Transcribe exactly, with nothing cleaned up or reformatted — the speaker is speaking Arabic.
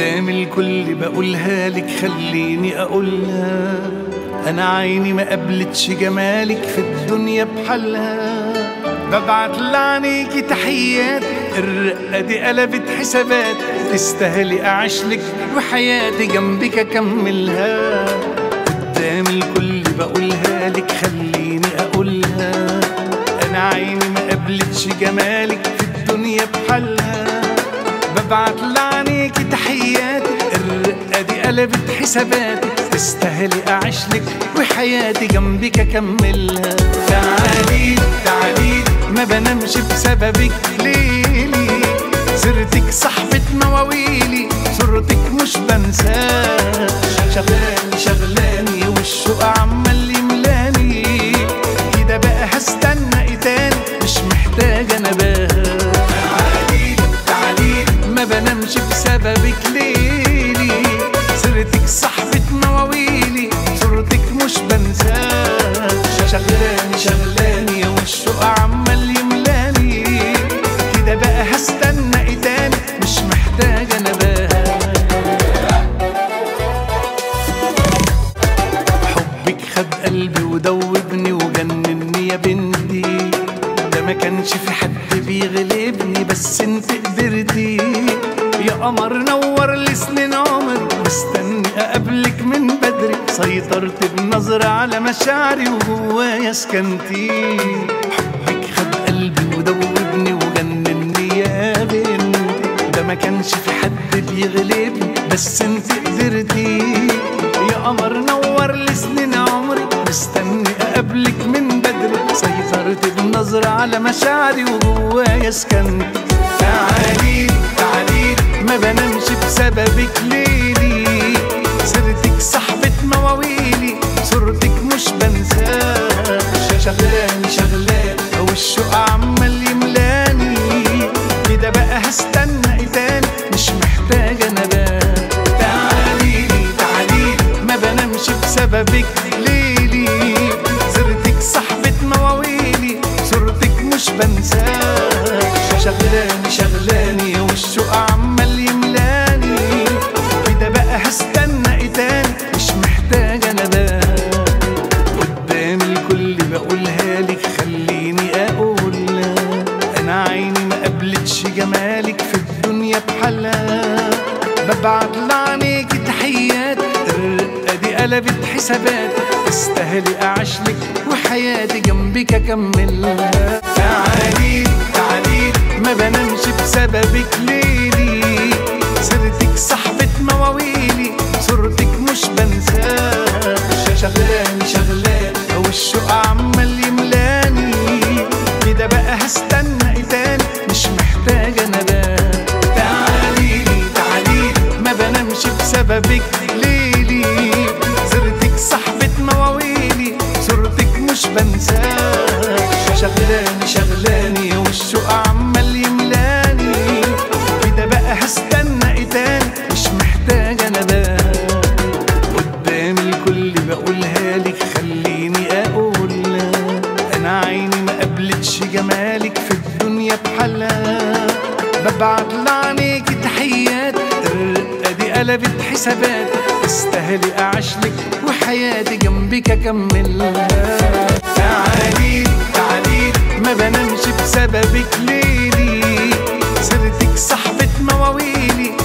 قدام الكل بقولها لك خليني اقولها، انا عيني ما قبلتش جمالك في الدنيا بحالها. ببعت لعنيكي تحيات، الرقة دي قلبت حسابات، تستاهلي اعيشلك وحياتي جنبك اكملها. قدام الكل بقولها لك خليني اقولها، انا عيني ما قبلتش جمالك في الدنيا بحالها. ببعت لعنيكي تحيات، الرقة دي قلبت حساباتي، تستاهلي اعيشلك وحياتي جنبك اكملها. تعالي تعالي ما بنامش بسببك ليلي، سيرتك صاحبة مواويلي، صورتك مش بنساها. شغلاني شغلاني والشوق عمال يملاني، كده بقى هستنى ايه تاني، مش محتاجة نباهة. تعالي تعالي ما بنامش بسببك ليلي، سيرتك صاحبة مواويلي، صورتك مش بنساها. شغلاني شغلاني والشوق عمال يملاني، كده بقى هستنى ايه تاني، مش محتاجة نباهة. حبك خد قلبي ودوبني وجنني يا بنتي، ده ما كانش في حد بيغلبني بس انت قدرتي. يا قمر نور لي سنين عمر، مستني اقابلك من بدري، سيطرت بنظرة على مشاعري وجوايا سكنتي. حبك خد قلبي ودوبني وجنني يا بنتي، ده ما كانش في حد بيغلبني بس انت قدرتي. يا قمر نور لي سنين عمري، مستني اقابلك من بدري، سيطرت بنظرة على مشاعري وجوايا سكنتي. تعالي تعالي ما بنامش بسببك ليلي، سيرتك صاحبة مواويلي، صورتك مش بنساها. شغلاني شغلاني والشوق عمال يملاني، كده بقى هستنى ايه تاني، مش محتاجة نباهة. تعالي تعالي ما بنامش بسببك ليلي، سيرتك صاحبة مواويلي، صورتك مش بنساها. شغلاني شغلاني والشوق عمال يملاني، كده بقى هستنى ايه تاني، مش محتاجة نباهة. قدام الكل بقولها لك خليني اقولها، انا عيني ما قبلتش جمالك في الدنيا بحالها. ببعت لعنيكي تحيات، الرقة دي قلبت حسابات، تستاهلي اعيشلك وحياتي جنبك اكملها. تعالي تعالي ما بنامش بسببك ليلي، سيرتك صاحبة مواويلي، صورتك مش بنساها. شغلاني شغلاني والشوق عمال يملاني، كده بقى هستنى ايه تاني، مش محتاجة نباهة. تعالي تعالي ما بنامش بسببك ليلي، سيرتك صاحبة مواويلي، صورتك مش بنساها. شغلاني شغلاني والشوق عمال يملاني، كده بقى هستنى ايه تاني، مش محتاجة نباهة. قدام الكل بقولها لك خليني اقولها، انا عيني ما قبلتش جمالك في الدنيا بحالها. ببعت لعنيكي تحيات، الرقة دي قلبت حسابات، تستاهلي اعيشلك وحياتي جنبك اكملها. تعالي تعالي ما بنامش بسببك ليلي، سيرتك صاحبة مواويلي،